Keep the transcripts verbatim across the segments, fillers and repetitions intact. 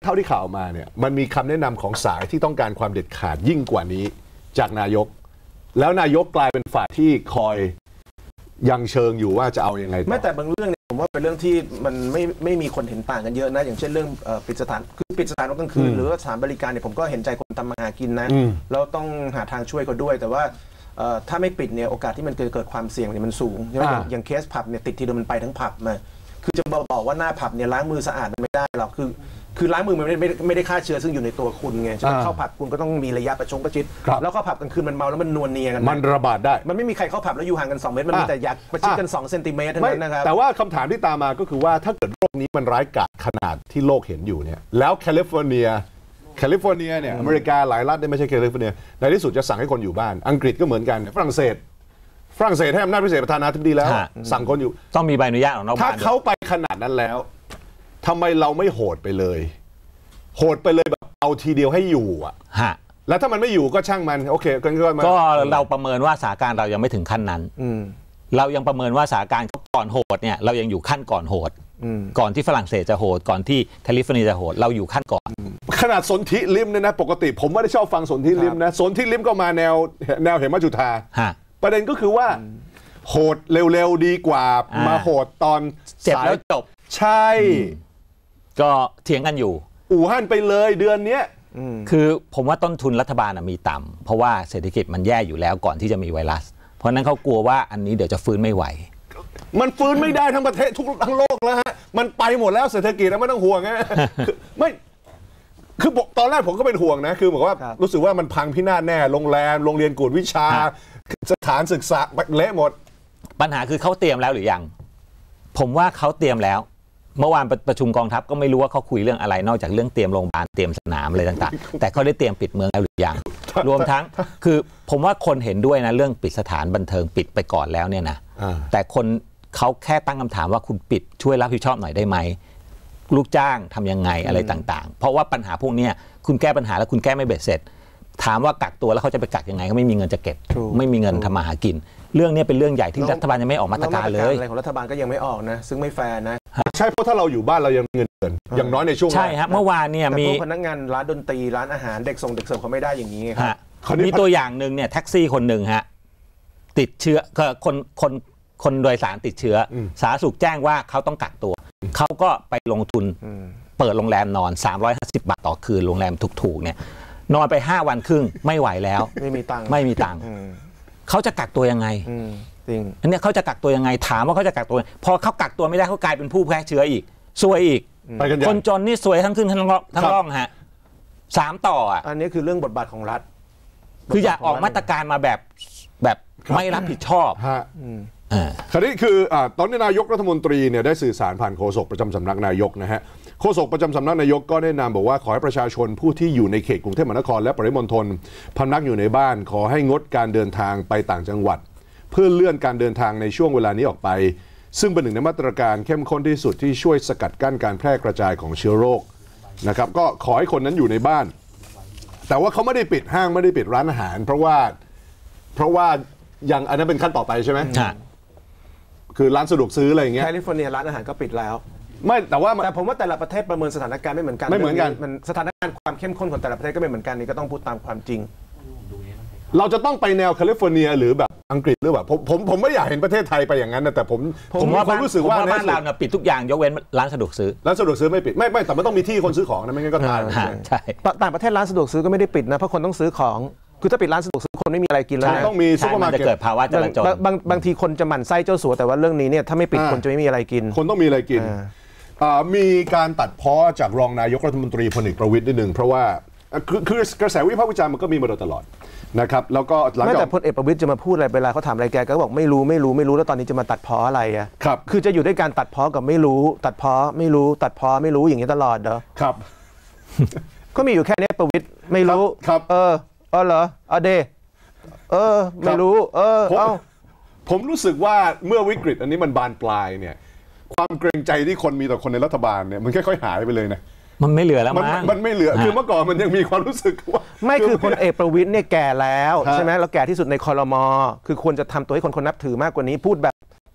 เท่าที่ข่าวมาเนี่ยมันมีคำแนะนำของสายที่ต้องการความเด็ดขาดยิ่งกว่านี้จากนายกแล้วนายกกลายเป็นฝ่ายที่คอยยังเชิงอยู่ว่าจะเอายังไงต่อไม่แต่บางเรื่องเนี่ยผมว่าเป็นเรื่องที่มันไม่ไม่มีคนเห็นต่างกันเยอะนะอย่างเช่นเรื่องปิดสถานคือปิดสถานกลางคืนหรือว่าสถานบริการเนี่ยผมก็เห็นใจคนทำมาหากินนะแล้วต้องหาทางช่วยเขาด้วยแต่ว่าถ้าไม่ปิดเนี่ยโอกาสที่มันเกิดเกิดความเสี่ยงเนี่ยมันสูงใช่ไหมอย่างเคสผับเนี่ยติดทีเดียวมันไปทั้งผับมาคือจะบอกว่าหน้าผับเนี่ยล้างมือสะอาดมันไม่ได้หรอกคือคือล้างมือมันไม่ได้ไม่ได้ฆ่าเชื้อซึ่งอยู่ในตัวคุณไงฉะนั้นเข้าผับคุณก็ต้องมีระยะประชงประชิดแล้วเข้าผับกลางคืนมันเมาแล้วมันนวลเนียกันมันระบาดได้มันไม่มีใครเข้าผับแล้วอยู่ห่างกันสองเมตรมันมีแต่อยากประชิดกันสองเซนติเมตรเท่านั้นนะครับแต่ว่าคำถามที่ตามมาก็คือว่าถ้าเกิดโรคนี้มันร้ายกาจขนาดที่โลกเห็นอยู่เนี่ยแล้วแคลิฟอร์เนียแคลิฟอร์เนียเนี่ยอเมริกาหลายรัฐไม่ใช่แคลิฟอร์เนียในที่สุดจะสั่งให้คนอยู่บ้านอังกฤษก็เหมือนกันฝรั่งเศสฝรั่งเศสให้อำนาจพิเศษประธานาธิบดีแล้วสั่งคนอยู่ต้องมีใบอนุญาตของนอกบ้านถ้าเขาไปขนาดนั้นแล้วทำไมเราไม่โหดไปเลยโหดไปเลยแบบเอาทีเดียวให้อยู่อ่ะแล้วถ้ามันไม่อยู่ก็ช่างมันโอเคก็ก็เราประเมินว่าสถานการณ์เรายังไม่ถึงขั้นนั้นเรายังประเมินว่าสถานการณ์ก่อนโหดเนี่ยเรายังอยู่ขั้นก่อนโหดก่อนที่ฝรั่งเศสจะโหดก่อนที่แคลิฟอร์เนียจะโหดเราอยู่ขั้นก่อนขนาดสนธิริมเนี่ยนะปกติผมไม่ได้ชอบฟังสนธิริมนะสนธิริมก็มาแนวแนวเหมจุฑาประเด็นก็คือว่าโหดเร็วๆดีกว่ามาโหดตอนเจ็บแล้วจบใช่ก็เถียงกันอยู่อู่ฮั่นไปเลยเดือนนี้คือผมว่าต้นทุนรัฐบาลมีต่ำเพราะว่าเศรษฐกิจมันแย่อยู่แล้วก่อนที่จะมีไวรัสเพราะนั้นเขากลัวว่าอันนี้เดี๋ยวจะฟื้นไม่ไหวมันฟื้นไม่ได้ทั้งประเทศทุกทั้งโลกแล้วฮะมันไปหมดแล้วเศรษฐกิจไม่ต้องห่วงนะไม่คือตอนแรกผมก็เป็นห่วงนะคือบอกว่ารู้สึกว่ามันพังพินาศแน่โรงแรมโรงเรียนกวดวิชาสถานศึกษาเละหมดปัญหาคือเขาเตรียมแล้วหรือยังผมว่าเขาเตรียมแล้วเมื่อวานประชุมกองทัพก็ไม่รู้ว่าเขาคุยเรื่องอะไรนอกจากเรื่องเตรียมโรงพยาบาลเตรียมสนามอะไรต่างๆแต่เขาได้เตรียมปิดเมืองแล้วหรือยังรวมทั้งคือผมว่าคนเห็นด้วยนะเรื่องปิดสถานบันเทิงปิดไปก่อนแล้วเนี่ยนะแต่คนเขาแค่ตั้งคำถามว่าคุณปิดช่วยรับผิดชอบหน่อยได้ไหมลูกจ้างทำยังไงอะไรต่างๆเพราะว่าปัญหาพวกนี้คุณแก้ปัญหาแล้วคุณแก้ไม่เบ็ดเสร็จถามว่ากักตัวแล้วเขาจะไปกักยังไงเขาไม่มีเงินจะเก็บไม่มีเงินทำมาหากินเรื่องนี้เป็นเรื่องใหญ่ที่รัฐบาลยังไม่ออกมาตรการเลยอะไรของรัฐบาลก็ยังไม่ออกนะซึ่งไม่แฟร์นะใช่เพราะถ้าเราอยู่บ้านเรายังเงินเดือนอย่างน้อยในช่วงใช่ครับเมื่อวานเนี่ยมีพนักงานร้านดนตรีร้านอาหารเด็กส่งเด็กเสิร์ฟเขาไม่ได้อย่างนี้ครับมีตัวอย่างหนึ่งเนี่ยแท็กซี่คนหนึ่งฮะติดเชื้อคนคนคนโดยสารติดเชื้อสาธารณสุขแจ้งว่าเขาต้องกักตัวเขาก็ไปลงทุนเปิดโรงแรมนอนสามร้อยห้าสิบบาทต่อคืนโรงแรมถูกๆเนี่ยนอนไปห้าวันครึ่งไม่ไหวแล้วไม่มีตังค์ไม่มีตังค์เขาจะกักตัวยังไงจริงอันนี้เขาจะกักตัวยังไงถามว่าเขาจะกักตัวพอเขากักตัวไม่ได้เขากลายเป็นผู้แพร่เชื้ออีกซวยอีกคนจนนี่ซวยทั้งขึ้นทั้งล่องทั้งล่องฮะสามต่ออ่ะอันนี้คือเรื่องบทบาทของรัฐคืออยากออกมาตรการมาแบบแบบไม่รับผิดชอบฮะคราวนี้คือตอนนี้นายกรัฐมนตรีเนี่ยได้สื่อสารผ่านโฆษกประจำสำนักนายกนะฮะโฆษกประจำสำนักนายกก็แนะนำบอกว่าขอให้ประชาชนผู้ที่อยู่ในเขตกรุงเทพมหานครและปริมณฑลพำนักอยู่ในบ้านขอให้งดการเดินทางไปต่างจังหวัดเพื่อเลื่อนการเดินทางในช่วงเวลานี้ออกไปซึ่งเป็นหนึ่งในมาตรการเข้มข้นที่สุดที่ช่วยสกัดกั้นการแพร่กระจายของเชื้อโรคนะครับก็ขอให้คนนั้นอยู่ในบ้านแต่ว่าเขาไม่ได้ปิดห้างไม่ได้ปิดร้านอาหารเพราะว่าเพราะว่ายังอันนั้นเป็นขั้นต่อไปใช่ไหมคือร้านสะดวกซื้ออะไรอย่างเงี้ยแคลิฟอร์เนียร้านอาหารก็ปิดแล้วไม่แต่ว่าแต่ผมว่าแต่ละประเทศประเมินสถานการณ์ไม่เหมือนกันไม่เหมือนกันมันสถานการณ์ความเข้มข้นของแต่ละประเทศก็ไม่เหมือนกันนี่ก็ต้องพูดตามความจริงเราจะต้องไปแนวแคลิฟอร์เนียหรือแบบอังกฤษหรือแบบผมผมผมไม่อยากเห็นประเทศไทยไปอย่างนั้นนะแต่ผมผมว่าความรู้สึกว่าบ้านเราเนี่ยปิดทุกอย่างยกเว้นร้านสะดวกซื้อร้านสะดวกซื้อไม่ปิดไม่ไม่แต่มันต้องมีที่คนซื้อของนะไม่งั้นก็ตายใช่ต่างประเทศร้านสะดวกซื้อก็ไม่ได้ปิดนะเพราะคนต้องซื้อของคือถ้าปิดร้านสะดวกซื้อคนไม่มีอะไรกินแล้วต้องมีซุปเปอร์มาร์เก็ตเกิดภาวะจราจรบางบางทีคนจะหมั่นไส้เจ้าสัวแต่ว่าเรื่องนี้เนี่ยถ้าไม่ปิดคนจะไม่มีอะไรกินคนต้องมีอะไรกินมีการตัดพ้อจากรองนายกรัฐมนตรีพลเอกประวิตรนิดหนึ่งเพราะว่าคือคือกระแสวิพากษ์วิจารณ์มันก็มีมาโดยตลอดนะครับแล้วก็หลังจากแต่พลเอกประวิตรจะมาพูดอะไรเวลาเขาถามอะไรแกก็บอกไม่รู้ไม่รู้ไม่รู้แล้วตอนนี้จะมาตัดพ้ออะไรอ่ะครับคือจะอยู่ด้วยการตัดพ้อกับไม่รู้ตัดพ้อไม่รู้ตัดพ้อไม่รู้อย่างนี้ตลอดเหรอครับก็มีอยู่แค่นี้ประวิตรไม่รู้ครับเออเออเหรอเอาเดเออไม่รู้เออเอาผมรู้สึกว่าเมื่อวิกฤตอันนี้มันบานปลายเนี่ยความเกรงใจที่คนมีต่อคนในรัฐบาลเนี่ยมันค่อยๆหายไปเลยนะมันไม่เหลือแล้วมั้งมันไม่เหลือคือเมื่อก่อนมันยังมีความรู้สึกว่าไม่คือพลเอกประวิตรเนี่ยแก่แล้วใช่ไหมเราแก่ที่สุดในครม.คือควรจะทำตัวให้คนคนนับถือมากกว่านี้พูดแบบ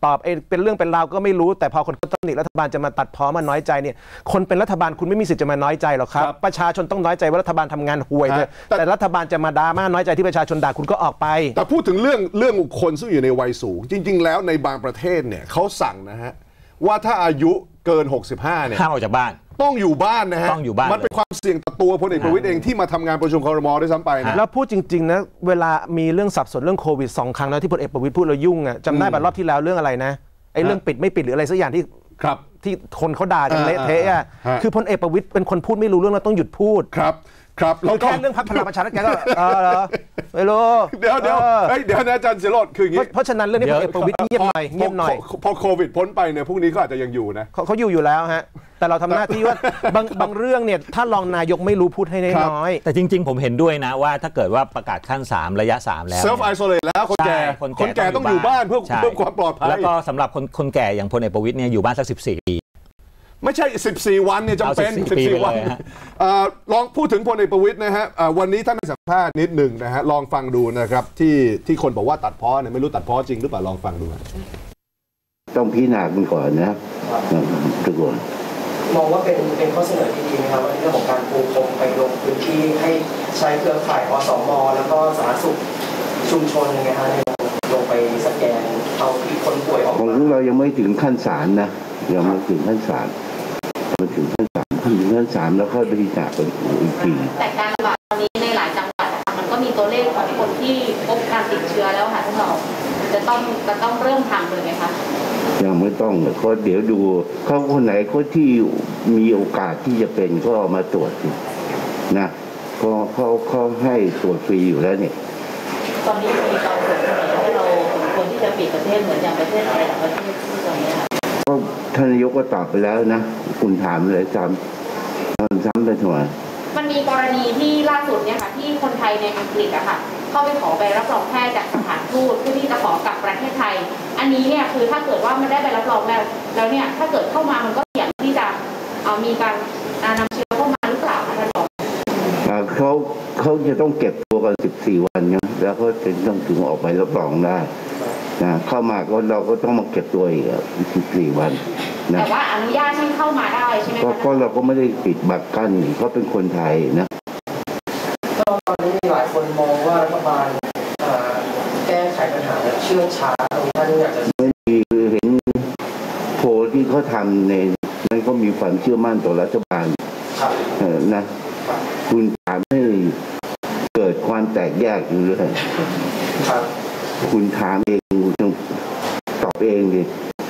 ตอบเองเป็นเรื่องเป็นราวก็ไม่รู้แต่พอคนตำหนิรัฐบาลจะมาตัดพ้อมาน้อยใจเนี่ยคนเป็นรัฐบาลคุณไม่มีสิทธิ์จะมาน้อยใจหรอกครับประชาชนต้องน้อยใจว่ารัฐบาลทำงานห่วยเลยแต่รัฐบาลจะมาด่ามาน้อยใจที่ประชาชนด่าคุณก็ออกไปแต่พูดถึงเรื่องเรื่องคนซึ่งอยู่ในวัยสูงจริงๆแล้วในบางประเทศเนี่ยเขาสั่งนะฮะว่าถ้าอายุเกินหกสิบห้าเนี่ยห้ามออกจากบ้านต้องอยู่บ้านนะฮะต้องอยู่บ้านมันเป็นความเสี่ยงต่อตัวพลเอกประวิตรเองที่มาทำงานประชุมครม.ด้วยซ้ำไปนะแล้วพูดจริงๆนะเวลามีเรื่องสับสนเรื่องโควิดสองครั้งแล้วที่พลเอกประวิตรพูดเรายุ่งอ่ะจำได้แบบรอบที่แล้วเรื่องอะไรนะไอ้เรื่องปิดไม่ปิดหรืออะไรสักอย่างที่ครับที่คนเขาด่ากันเละเทะอ่ะคือพลเอกประวิตรเป็นคนพูดไม่รู้เรื่องแล้วต้องหยุดพูดครับครับเราแค่เรื่องพรรคพลังประชารัฐแกก็เออเหรอไม่รู้เดี๋ยวเดี๋ยวเดี๋ยวนะอาจารย์เสรีคืออย่างนี้เพราะฉะนั้นเรื่องนี้พลเอกประวิตรเงียบหน่อยเงียบหน่อยพอโควิดพ้นไปเนี่ยพวกนี้ก็อาจจะยังอยู่นะเขาอยู่อยู่แล้วฮะแต่เราทำหน้าที่ว่าบางบางเรื่องเนี่ยถ้ารองนายกไม่รู้พูดให้น้อยแต่จริงๆผมเห็นด้วยนะว่าถ้าเกิดว่าประกาศขั้นสามระยะสามแล้วเซลฟ์ไอโซเลตแล้วคนแก่คนแก่ต้องอยู่บ้านเพื่อเพิ่มความปลอดภัยแล้วก็สำหรับคนคนแก่อย่างพลเอกประวิตรเนี่ยอยู่บ้านสักสิบสี่ปีไม่ใช่สิบสี่วันเนี่ยจำเป็นสิบสี่วันลองพูดถึงพลเอกประวิตรนะฮะวันนี้ท่านให้สัมภาษณ์นิดหนึ่งนะฮะลองฟังดูนะครับที่ที่คนบอกว่าตัดพ้อเนี่ยไม่รู้ตัดพ้อจริงหรือเปล่าลองฟังดูต้องพิจารณากันก่อนนะครับทุกคนมองว่าเป็นเป็นข้อเสนอที่ดีไหมครับว่าเรื่องของการปูพรมไปลงพื้นที่ให้ใช้เครือข่ายอสม.แล้วก็สาธารณสุขชุมชนยังไงฮะลงไปสแกนเอาที่คนป่วยออกของเรายังไม่ถึงขั้นศาลนะยังไม่ถึงขั้นศาลมาถึงขั้นศาลขั้นถึงขั้นศาลแล้วค่อยบริจาคเป็นอีกทีแต่การระบาดตอนนี้ในหลายจังหวัดมันก็มีตัวเลขของคนที่พบการติดเชื้อแล้วค่ะท่านรองจะต้องจะต้องเริ่มทำเลยไหมคะยังไม่ต้องเลยก็เดี๋ยวดูเขาคนไหนเขาที่มีโอกาสที่จะเป็นก็มาตรวจนะก็เขาเขาให้ตรวจฟรีอยู่แล้วเนี่ยตอนนี้มีการเสนอให้เราคนที่จะปิดประเทศเหมือนอย่างประเทศอะไรต่างประเทศที่ตอนนี้ค่ะก็ท่านนายกก็ตอบไปแล้วนะคุณถามเลยซ้ำซ้ำไปถวายมันมีกรณีที่ล่าสุดเนี่ยค่ะที่คนไทยในอังกฤษอะค่ะเข้าไปขอใบรับรองแพทย์จากสถานทูตเพื่อที่จะขอกลับประเทศไทยอันนี้เนี่ยคือถ้าเกิดว่ามันได้ใบรับรองแล้วแล้วเนี่ยถ้าเกิดเข้ามามันก็เสี่ยงที่จะเอามีการนำเชื้อเข้ามาหรือเปล่าคะท่านรองเขาเขาจะต้องเก็บตัวกันสิบสี่วันนะแล้วก็จะต้องถึงออกใบรับรองได้นะเข้ามาก็เราก็ต้องมาเก็บตัวอีกสิบสี่วันนะแต่ว่าอนุญาตให้เข้ามาได้ใช่ไหมคะก็เราก็ไม่ได้ปิดบัตรกั้นเขาเป็นคนไทยนะตอนนี้มีหลายคนมองว่ารัฐบาลแก้ไขปัญหาเชื่องช้าท่านอยากจะไม่มีเห็นโพลที่เขาทำในนั้นก็มีความเชื่อมั่นต่อรัฐบาลนะคุณถามให้เกิดความแตกแยกอยู่เลยคุณถามเองคุณตอบเองดิ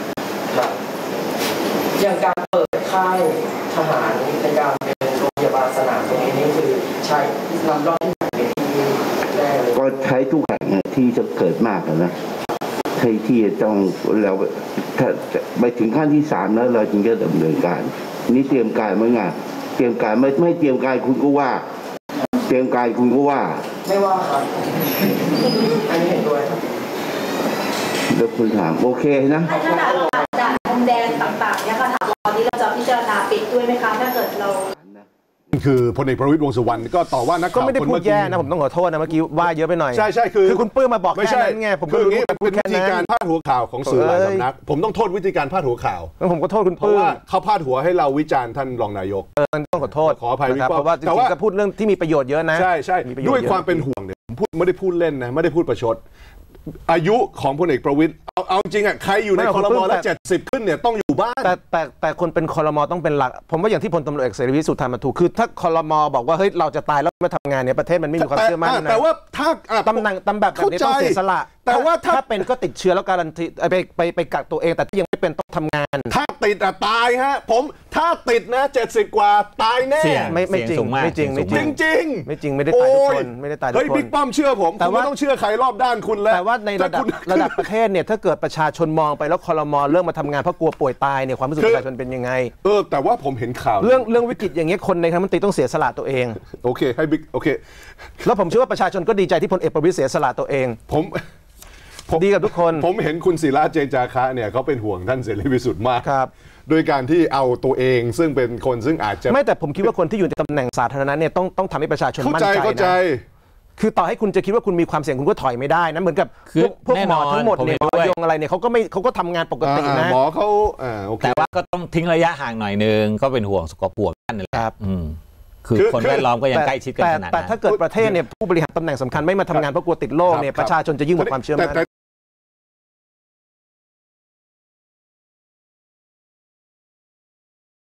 อย่างการเปิดค่ายทหารในการเป็นโรงพยาบาลสนามตรงนี้นี่คือใช้นำร่องที่ไหนเป็นที่แรกเลยก็ใช้ทุกแห่งที่จะเกิดมากนะใช้ที่ต้องเราถ้าไปถึงขั้นที่สามแล้วเราจึงจะดำเนินการนี่เตรียมการเมื่อไงเตรียมการไม่ไม่เตรียมการคุณก็ว่าเตรียมการคุณก็ว่าไม่ว่าครับอันนี้เห็นด้วยครับแล้วคุณถามโอเคนะถ้าด่านพรมแดนต่างๆเนี่ยค่ะถามตอนนี้เราจะพิจารณาปิดด้วยไหมคะถ้าเกิดเราคือพลเอกประวิตรวงษ์สุวรรณก็ต่อว่านักข่าวก็ไม่ได้พูดแย่นะผมต้องขอโทษนะเมื่อกี้ว่าเยอะไปหน่อยใช่ใช่คือคือคุณปื้มมาบอกแค่นั้นไงผมก็รู้ว่าเป็นวิธีการพาดหัวข่าวของสื่อหลายสำนักผมต้องโทษวิธีการพาดหัวข่าวผมก็โทษคุณปื้มเพราะว่าเขาพาดหัวให้เราวิจารณ์ท่านรองนายกเออต้องขอโทษขออภัยเพราะว่าจริงๆก็พูดเรื่องที่มีประโยชน์เยอะนะใช่ใช่ด้วยความเป็นห่วงเนี่ยผมพูดไม่ได้พูดเล่นนะไม่ได้พูดประชดอายุของพลเอกประวิตรเอาเอาจริงอ่ะใครอยู่ในครม.แล้วเจ็ดสิบขึ้นเนี่ยต้องอยู่บ้านแต่แต่แต่คนเป็นครม.ต้องเป็นหลักผมว่าอย่างที่พลตำรวจเอกเสรีพิสุทธิ์ทำมาถูกคือถ้าครม.บอกว่าเฮ้ยเราจะตายแล้วมาทำงานเนี่ยประเทศมันไม่มีความเชื่อมั่นนะแต่ว่าถ้าตำแหน่งตำแบบแบบนี้ต้องเสียสละแต่ว่าถ้าเป็นก็ติดเชื้อแล้วการันตีไปไปไปกักตัวเองแต่ที่ยังไม่เป็นต้องทำงานถ้าติดอะตายฮะผมถ้าติดนะเจ็ดสิบกว่าตายแน่ไม่ไม่จริงไม่จริงไม่จริงจริงไม่จริงไม่ได้ตายทุกคนไม่ได้ตายทุกคนเฮ้ยบิ๊กป้อมเชื่อผมแต่ว่าต้องเชื่อใครรอบด้านคุณแล้วแต่ว่าในระดับระดับประเทศเนี่ยถ้าเกิดประชาชนมองไปแล้วครม.เริ่มมาทำงานเพราะกลัวป่วยตายเนี่ยความรู้สึกประชาชนเป็นยังไงเออแต่ว่าผมเห็นข่าวเรื่องเรื่องวิกฤตอย่างเงี้ยคนในคณะรัฐมนตรีต้องเสียสละตัวเองโอเคให้บิ๊กโอเคแล้วผมเชื่อว่าประชาชนก็ดีใจที่พลเอกประวิตรเสียสละตัวเองผมดีกับทุกคนผมเห็นคุณศิระเจนจาคะเนี่ยเขาเป็นห่วงท่านเสรีพิสุทธิ์มากครับโดยการที่เอาตัวเองซึ่งเป็นคนซึ่งอาจจะไม่แต่ผมคิดว่าคนที่อยู่ในตำแหน่งสาธารณะเนี่ยต้องต้องทำให้ประชาชนมั่นใจนะคือต่อให้คุณจะคิดว่าคุณมีความเสี่ยงคุณก็ถอยไม่ได้นะเหมือนกับพวกพวกหมอทั้งหมดเนี่ยหมอยงอะไรเนี่ยเขาก็ไม่เขาก็ทำงานปกตินะหมอเขาอ่าโอเคแต่ว่าก็ต้องทิ้งระยะห่างหน่อยนึงก็เป็นห่วงสุขภาพกันนั่นแหละครับอืมคือคนแวดล้อมก็ยังใกล้ชิดกันขนาดนั้นแต่ถ้าเกิดประเทศเนี่ยผู้บริหารตำแหน่งสำคัญไม่มาทำงานเพราะกลัวติดโรคเนี่ยประชาชนจะยิ่งหมดความเชื่อมั่น